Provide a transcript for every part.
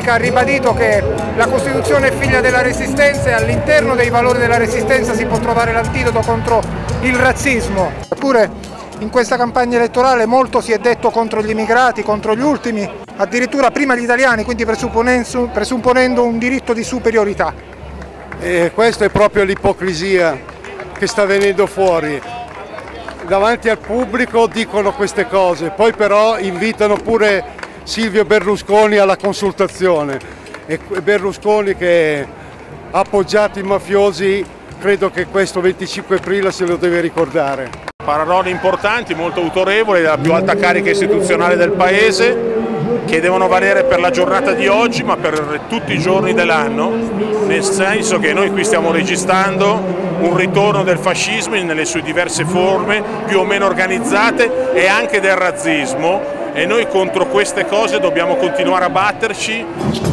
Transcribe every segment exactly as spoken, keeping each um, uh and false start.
Repubblica ha ribadito che la Costituzione è figlia della Resistenza e all'interno dei valori della Resistenza si può trovare l'antidoto contro il razzismo. Eppure in questa campagna elettorale molto si è detto contro gli immigrati, contro gli ultimi, addirittura prima gli italiani, quindi presupponendo, presupponendo un diritto di superiorità. E questa è proprio l'ipocrisia che sta venendo fuori. Davanti al pubblico dicono queste cose, poi però invitano pure Silvio Berlusconi alla consultazione. E Berlusconi, che ha appoggiato i mafiosi, credo che questo venticinque aprile se lo deve ricordare. Parole importanti, molto autorevoli, della più alta carica istituzionale del Paese, che devono valere per la giornata di oggi ma per tutti i giorni dell'anno, nel senso che noi qui stiamo registrando un ritorno del fascismo nelle sue diverse forme, più o meno organizzate, e anche del razzismo, e noi contro queste cose dobbiamo continuare a batterci.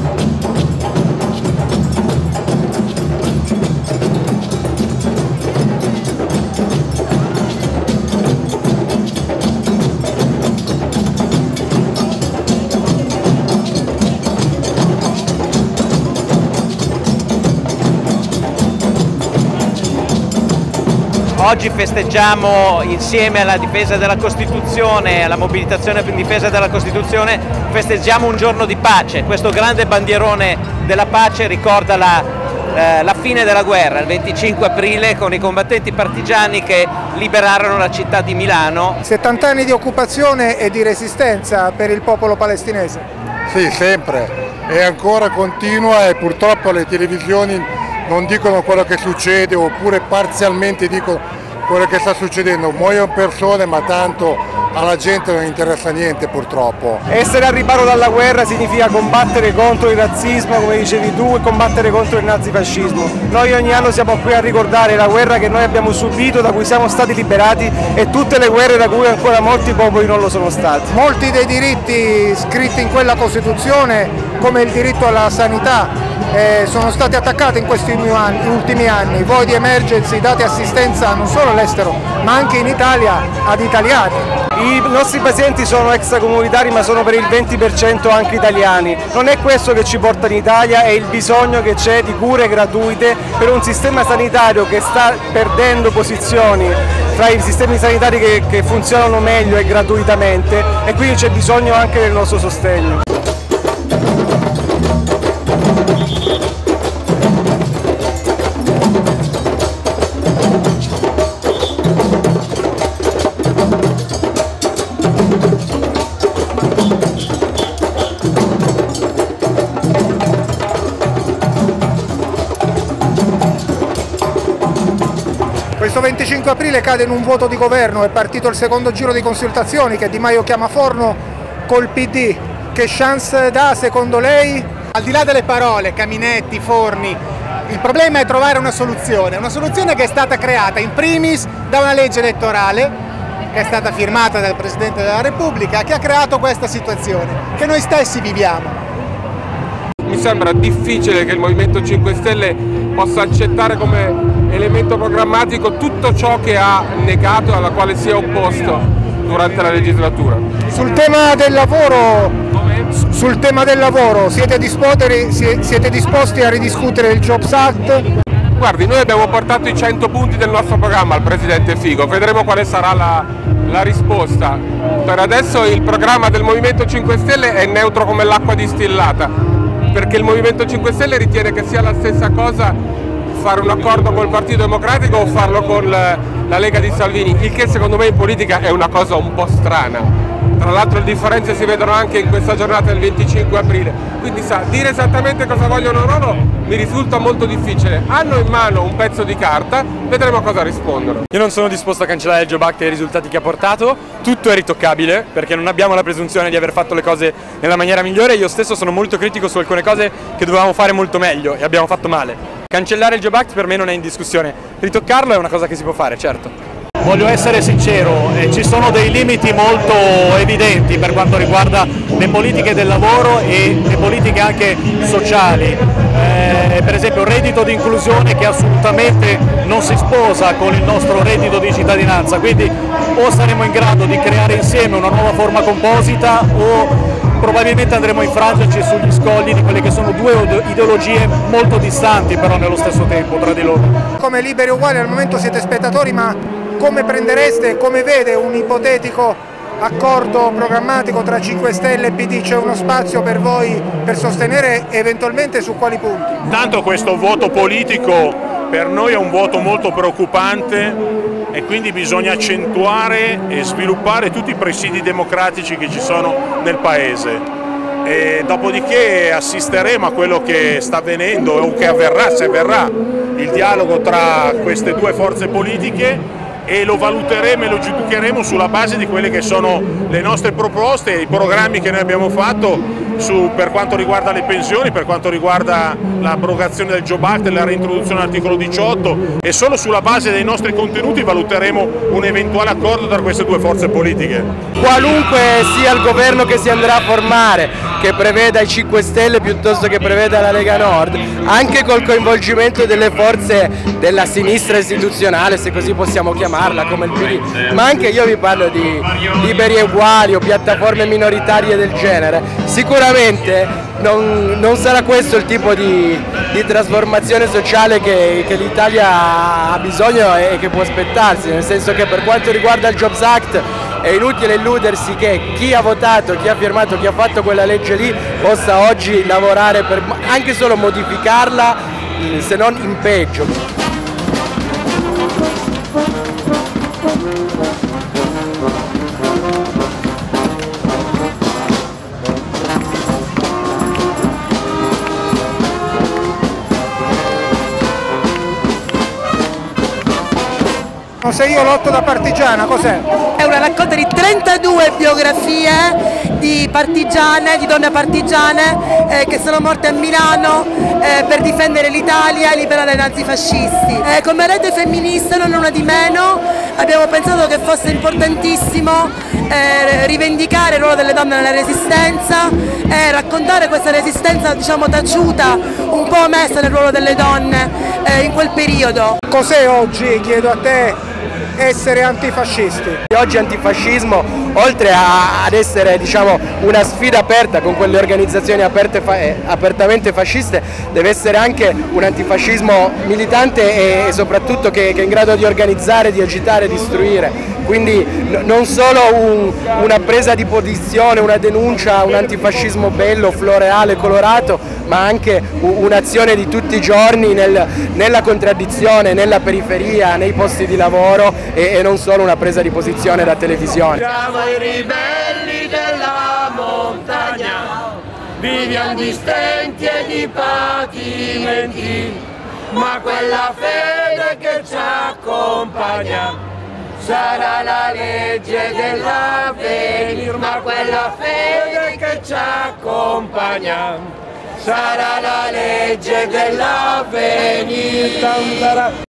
Oggi festeggiamo, insieme alla difesa della Costituzione, alla mobilitazione in difesa della Costituzione, festeggiamo un giorno di pace. Questo grande bandierone della pace ricorda la, eh, la fine della guerra, il venticinque aprile, con i combattenti partigiani che liberarono la città di Milano. settanta anni di occupazione e di resistenza per il popolo palestinese. Sì, sempre, e ancora continua, e purtroppo le televisioni non dicono quello che succede, oppure parzialmente dicono quello che sta succedendo. Muoiono persone, ma tanto alla gente non interessa niente, purtroppo. Essere al riparo dalla guerra significa combattere contro il razzismo, come dicevi tu, e combattere contro il nazifascismo. Noi ogni anno siamo qui a ricordare la guerra che noi abbiamo subito, da cui siamo stati liberati, e tutte le guerre da cui ancora molti popoli non lo sono stati. Molti dei diritti scritti in quella Costituzione, come il diritto alla sanità, Eh, sono stati attaccati in questi ultimi anni. Voi di Emergency date assistenza non solo all'estero ma anche in Italia ad italiani. I nostri pazienti sono extracomunitari, ma sono per il venti per cento anche italiani. Non è questo che ci porta in Italia, è il bisogno che c'è di cure gratuite per un sistema sanitario che sta perdendo posizioni fra i sistemi sanitari che, che funzionano meglio e gratuitamente, e quindi c'è bisogno anche del nostro sostegno. Questo venticinque aprile cade in un vuoto di governo, è partito il secondo giro di consultazioni che Di Maio chiama forno col P D. Che chance dà secondo lei? Al di là delle parole, Caminetti, Forni, il problema è trovare una soluzione, una soluzione che è stata creata in primis da una legge elettorale che è stata firmata dal Presidente della Repubblica, che ha creato questa situazione che noi stessi viviamo. Mi sembra difficile che il Movimento cinque Stelle possa accettare come elemento programmatico tutto ciò che ha negato e alla quale si è opposto durante la legislatura. Sul tema del lavoro, sul tema del lavoro siete disposti, siete disposti a ridiscutere il Jobs Act? Guardi, noi abbiamo portato i cento punti del nostro programma al Presidente Fico, vedremo quale sarà la, la risposta. Per adesso il programma del Movimento cinque Stelle è neutro come l'acqua distillata, perché il Movimento cinque Stelle ritiene che sia la stessa cosa fare un accordo col Partito Democratico o farlo con la Lega di Salvini, il che secondo me in politica è una cosa un po' strana. Tra l'altro le differenze si vedono anche in questa giornata del venticinque aprile, quindi sa, dire esattamente cosa vogliono loro mi risulta molto difficile. Hanno in mano un pezzo di carta, vedremo cosa rispondono. Io non sono disposto a cancellare il Job Act e i risultati che ha portato, tutto è ritoccabile perché non abbiamo la presunzione di aver fatto le cose nella maniera migliore. Io stesso sono molto critico su alcune cose che dovevamo fare molto meglio e abbiamo fatto male. Cancellare il Job Act per me non è in discussione, ritoccarlo è una cosa che si può fare, certo. Voglio essere sincero, eh, ci sono dei limiti molto evidenti per quanto riguarda le politiche del lavoro e le politiche anche sociali, eh, per esempio il reddito di inclusione che assolutamente non si sposa con il nostro reddito di cittadinanza, quindi o saremo in grado di creare insieme una nuova forma composita o probabilmente andremo a infrangerci sugli scogli di quelle che sono due ideologie molto distanti però nello stesso tempo tra di loro. Come Liberi e Uguali al momento siete spettatori, ma come prendereste, come vede un ipotetico accordo programmatico tra cinque Stelle e P D? C'è uno spazio per voi per sostenere eventualmente su quali punti? Intanto questo voto politico per noi è un voto molto preoccupante e quindi bisogna accentuare e sviluppare tutti i presidi democratici che ci sono nel Paese. E dopodiché assisteremo a quello che sta avvenendo o che avverrà, se avverrà, il dialogo tra queste due forze politiche, e lo valuteremo e lo giudicheremo sulla base di quelle che sono le nostre proposte e i programmi che noi abbiamo fatto su, per quanto riguarda le pensioni, per quanto riguarda l'abrogazione del Job Act e la reintroduzione dell'articolo diciotto, e solo sulla base dei nostri contenuti valuteremo un eventuale accordo tra queste due forze politiche. Qualunque sia il governo che si andrà a formare, che preveda i cinque Stelle piuttosto che preveda la Lega Nord, anche col coinvolgimento delle forze della sinistra istituzionale, se così possiamo chiamarla, come il P D, ma anche io vi parlo di Liberi e Uguali o piattaforme minoritarie del genere, sicuramente non, non sarà questo il tipo di, di trasformazione sociale che, che l'Italia ha bisogno e che può aspettarsi, nel senso che per quanto riguarda il Jobs Act è inutile illudersi che chi ha votato, chi ha firmato, chi ha fatto quella legge lì possa oggi lavorare per anche solo modificarla, se non in peggio. Se io lotto da partigiana, cos'è? È una raccolta di trentadue biografie di partigiane, di donne partigiane eh, che sono morte a Milano eh, per difendere l'Italia e liberare i nazifascisti. Eh, come rete femminista, non una di meno, abbiamo pensato che fosse importantissimo eh, rivendicare il ruolo delle donne nella resistenza e raccontare questa resistenza, diciamo, taciuta, un po' omessa nel ruolo delle donne eh, in quel periodo. Cos'è oggi, chiedo a te, essere antifascisti? Oggi antifascismo, oltre a, ad essere, diciamo, una sfida aperta con quelle organizzazioni aperte, fa, eh, apertamente fasciste, deve essere anche un antifascismo militante e, e soprattutto che, che è in grado di organizzare, di agitare, di istruire. Quindi no, non solo un, una presa di posizione, una denuncia, un antifascismo bello, floreale, colorato, ma anche un'azione di tutti i giorni nel, nella contraddizione, nella periferia, nei posti di lavoro e, e non solo una presa di posizione da televisione. Siamo i ribelli della montagna, viviamo di stenti e di patimenti, ma quella fede che ci accompagna sarà la legge dell'avvenir, ma quella fede che ci accompagna sarà la legge dell'avvenir.